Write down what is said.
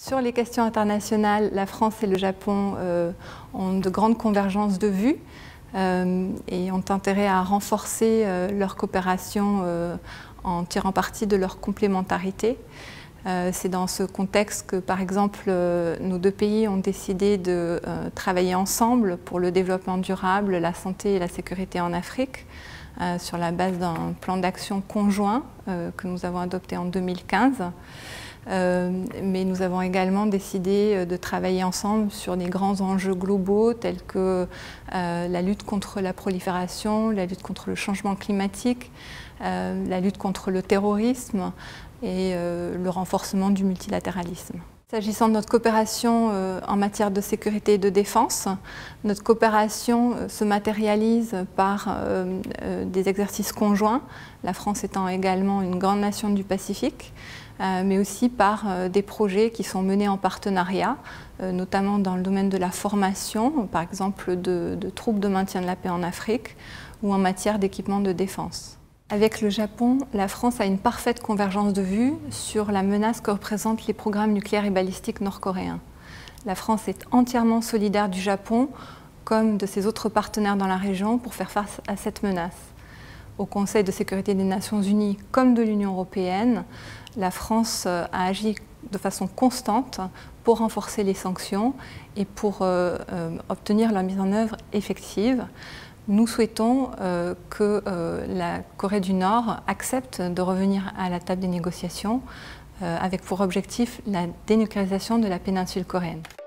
Sur les questions internationales, la France et le Japon ont de grandes convergences de vues et ont intérêt à renforcer leur coopération en tirant parti de leur complémentarité. C'est dans ce contexte que, par exemple, nos deux pays ont décidé de travailler ensemble pour le développement durable, la santé et la sécurité en Afrique, sur la base d'un plan d'action conjoint que nous avons adopté en 2015. Mais nous avons également décidé de travailler ensemble sur des grands enjeux globaux tels que la lutte contre la prolifération, la lutte contre le changement climatique, la lutte contre le terrorisme et le renforcement du multilatéralisme. S'agissant de notre coopération en matière de sécurité et de défense, notre coopération se matérialise par des exercices conjoints, la France étant également une grande nation du Pacifique, mais aussi par des projets qui sont menés en partenariat, notamment dans le domaine de la formation, par exemple de troupes de maintien de la paix en Afrique, ou en matière d'équipement de défense. Avec le Japon, la France a une parfaite convergence de vues sur la menace que représentent les programmes nucléaires et balistiques nord-coréens. La France est entièrement solidaire du Japon, comme de ses autres partenaires dans la région, pour faire face à cette menace. Au Conseil de sécurité des Nations Unies comme de l'Union européenne, la France a agi de façon constante pour renforcer les sanctions et pour obtenir leur mise en œuvre effective. Nous souhaitons que la Corée du Nord accepte de revenir à la table des négociations avec pour objectif la dénucléarisation de la péninsule coréenne.